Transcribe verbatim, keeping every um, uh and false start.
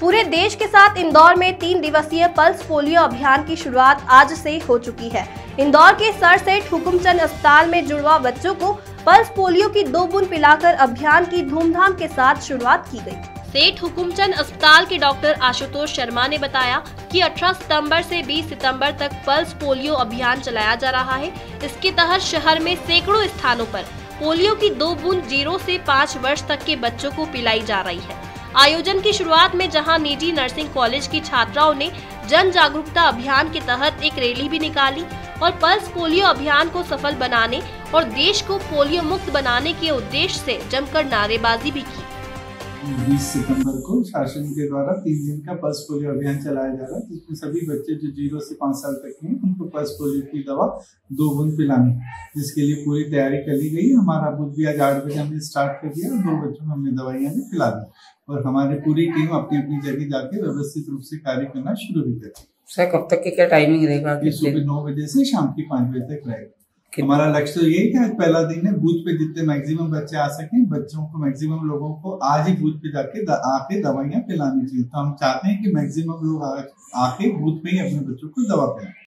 पूरे देश के साथ इंदौर में तीन दिवसीय पल्स पोलियो अभियान की शुरुआत आज से हो चुकी है। इंदौर के सर सेठ हुकुमचंद अस्पताल में जुड़वा बच्चों को पल्स पोलियो की दो बूंद पिलाकर अभियान की धूमधाम के साथ शुरुआत की गई। सेठ हुकुमचंद अस्पताल के डॉक्टर आशुतोष शर्मा ने बताया कि अठारह सितंबर से बीस सितंबर तक पल्स पोलियो अभियान चलाया जा रहा है। इसके तहत शहर में सैकड़ों स्थानों पर पोलियो की दो बूंद जीरो से पाँच वर्ष तक के बच्चों को पिलाई जा रही है। आयोजन की शुरुआत में जहां निजी नर्सिंग कॉलेज की छात्राओं ने जन जागरूकता अभियान के तहत एक रैली भी निकाली और पल्स पोलियो अभियान को सफल बनाने और देश को पोलियो मुक्त बनाने के उद्देश्य से जमकर नारेबाजी भी की। बीस सितंबर को शासन के द्वारा तीन दिन का पल्स पोलियो अभियान चलाया जा रहा है, जिसमें सभी बच्चे जो जीरो से पाँच साल तक के हैं उनको पल्स पोलियो की दवा दो बूंद पिलानी, जिसके लिए पूरी तैयारी कर ली गई। हमारा बूथ भी आज आठ बजे हमने स्टार्ट कर दिया और दो बच्चों को हमने दवाइयाँ भी पिला दी और हमारी पूरी टीम अपनी अपनी जगह जाके व्यवस्थित रूप से कार्य करना शुरू भी कर दी। सर कब तक की क्या टाइमिंग रहेगा? सुबह नौ बजे से शाम की पाँच बजे तक रहेगा। हमारा लक्ष्य तो यही है, आज पहला दिन है, बूथ पे जितने मैक्सिमम बच्चे आ सकें, बच्चों को मैक्सिमम लोगों को आज ही बूथ पे जाके आके दवाइयाँ पिलानी चाहिए। तो हम चाहते हैं कि मैक्सिमम लोग आके बूथ पे ही अपने बच्चों को दवा पिलाएं।